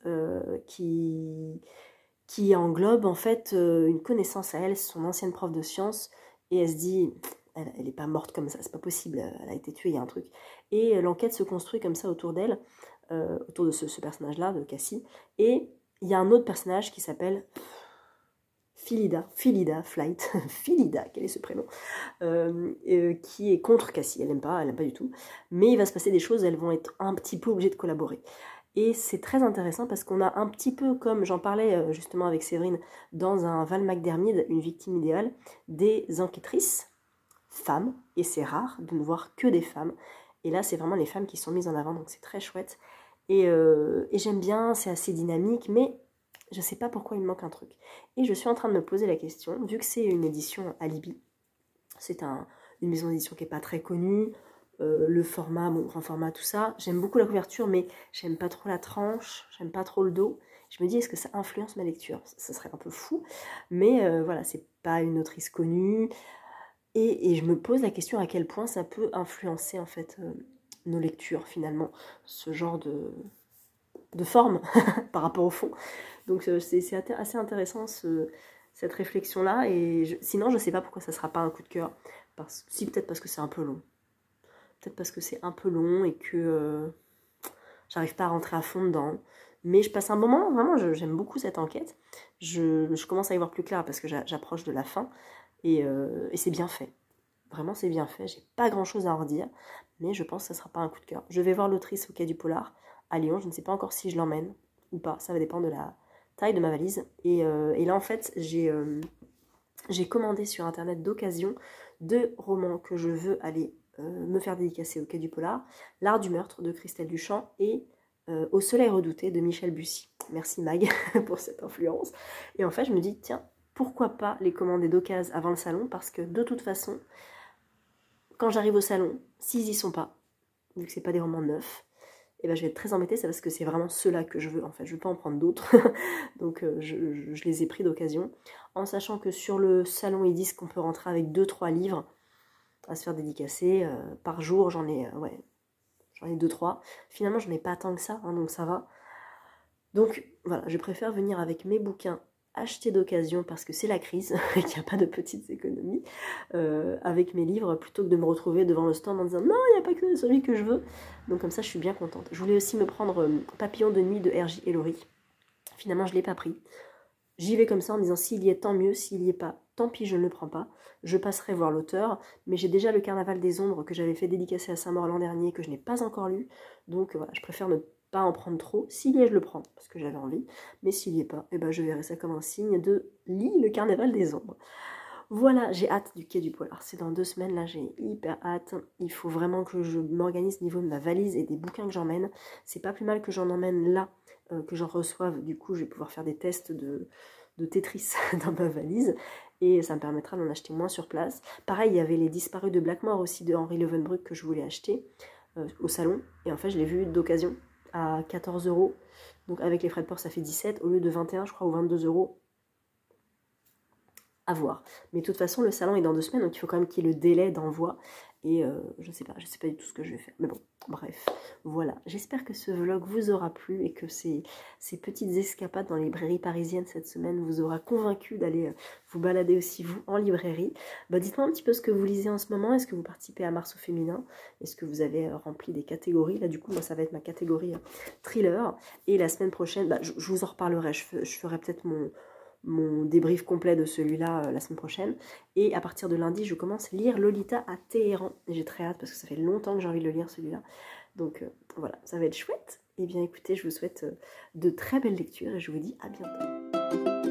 S1: qui englobe en fait une connaissance à elle, son ancienne prof de sciences, et elle se dit, elle est pas morte comme ça, c'est pas possible, elle a été tuée, il y a un truc. Et l'enquête se construit comme ça autour d'elle, autour de ce personnage-là, de Cassie, et il y a un autre personnage qui s'appelle Philida, Flight, Philida, quel est ce prénom, qui est contre Cassie, elle n'aime pas du tout, mais il va se passer des choses, elles vont être un petit peu obligées de collaborer. Et c'est très intéressant parce qu'on a un petit peu, comme j'en parlais justement avec Séverine, dans un Val McDermid, une victime idéale, des enquêtrices, femmes, et c'est rare de ne voir que des femmes. Et là, c'est vraiment les femmes qui sont mises en avant, donc c'est très chouette. Et j'aime bien, c'est assez dynamique, mais je sais pas pourquoi il me manque un truc. Et je suis en train de me poser la question, vu que c'est une édition Alibi, c'est une maison d'édition qui n'est pas très connue, le format, mon grand format, tout ça. J'aime beaucoup la couverture, mais j'aime pas trop la tranche, j'aime pas trop le dos. Je me dis, est-ce que ça influence ma lecture? Ça serait un peu fou, mais voilà, c'est pas une autrice connue. Et je me pose la question à quel point ça peut influencer en fait nos lectures finalement, ce genre de forme par rapport au fond. Donc c'est assez intéressant cette réflexion-là. Et sinon, je sais pas pourquoi ça sera pas un coup de cœur. Si, peut-être parce que c'est un peu long. Peut-être parce que c'est un peu long et que j'arrive pas à rentrer à fond dedans. Mais je passe un moment, vraiment, j'aime beaucoup cette enquête. Je commence à y voir plus clair parce que j'approche de la fin. Et c'est bien fait. Vraiment, c'est bien fait. J'ai pas grand-chose à en redire. Mais je pense que ça sera pas un coup de cœur. Je vais voir l'autrice au Quai du Polar à Lyon. Je ne sais pas encore si je l'emmène ou pas. Ça va dépendre de la taille de ma valise. Et là, en fait, j'ai commandé sur Internet d'occasion 2 romans que je veux aller me faire dédicacer au Quai du Polar, L'Art du meurtre de Christelle Duchamp et Au soleil redouté de Michel Bussy. Merci Mag pour cette influence. Et en fait, je me dis, tiens, pourquoi pas les commander d'occasion avant le salon, parce que de toute façon, quand j'arrive au salon, s'ils y sont pas, vu que c'est pas des romans neufs, et ben je vais être très embêtée, c'est parce que c'est vraiment ceux-là que je veux, en fait, je veux pas en prendre d'autres, donc je les ai pris d'occasion, en sachant que sur le salon, ils disent qu'on peut rentrer avec 2-3 livres à se faire dédicacer, par jour, j'en ai j'en ai 2-3. Finalement, j'en ai pas tant que ça, hein, donc ça va. Donc voilà, je préfère venir avec mes bouquins achetés d'occasion parce que c'est la crise et qu'il n'y a pas de petites économies, avec mes livres, plutôt que de me retrouver devant le stand en disant non, il n'y a pas que celui que je veux. Donc comme ça, je suis bien contente. Je voulais aussi me prendre Papillon de nuit de R.J. Ellory. Finalement, je ne l'ai pas pris. J'y vais comme ça en me disant s'il y est, tant mieux, s'il n'y est pas, tant pis, je ne le prends pas. Je passerai voir l'auteur, mais j'ai déjà le Carnaval des Ombres que j'avais fait dédicacer à Saint-Maur l'an dernier, que je n'ai pas encore lu. Donc voilà, je préfère ne pas en prendre trop. S'il y est, je le prends, parce que j'avais envie. Mais s'il n'y est pas, eh ben, je verrai ça comme un signe de lis le Carnaval des Ombres. Voilà, j'ai hâte du Quai du Polar. C'est dans 2 semaines, là j'ai hyper hâte. Il faut vraiment que je m'organise au niveau de ma valise et des bouquins que j'emmène. C'est pas plus mal que j'en emmène là, que j'en reçoive. Du coup, je vais pouvoir faire des tests de Tetris dans ma valise. Et ça me permettra d'en acheter moins sur place. Pareil, il y avait les disparus de Blackmore aussi de Henri Leeuwenbruck que je voulais acheter au salon. Et en fait, je l'ai vu d'occasion à 14 €. Donc avec les frais de port, ça fait 17 au lieu de 21, je crois, ou 22 €. À voir. Mais de toute façon, le salon est dans 2 semaines, donc il faut quand même qu'il y ait le délai d'envoi. Et je sais pas du tout ce que je vais faire. Mais bon, bref, voilà. J'espère que ce vlog vous aura plu et que ces petites escapades dans les librairies parisiennes cette semaine vous aura convaincu d'aller vous balader aussi, vous, en librairie. Bah, dites-moi un petit peu ce que vous lisez en ce moment. Est-ce que vous participez à Mars au féminin? Est-ce que vous avez rempli des catégories? Là, du coup, moi, ça va être ma catégorie thriller. Et la semaine prochaine, bah, je vous en reparlerai. Je ferai peut-être mon débrief complet de celui-là la semaine prochaine. Et à partir de lundi, je commence à lire Lolita à Téhéran. Et j'ai très hâte parce que ça fait longtemps que j'ai envie de le lire celui-là. Donc voilà, ça va être chouette. Et bien écoutez, je vous souhaite de très belles lectures et je vous dis à bientôt.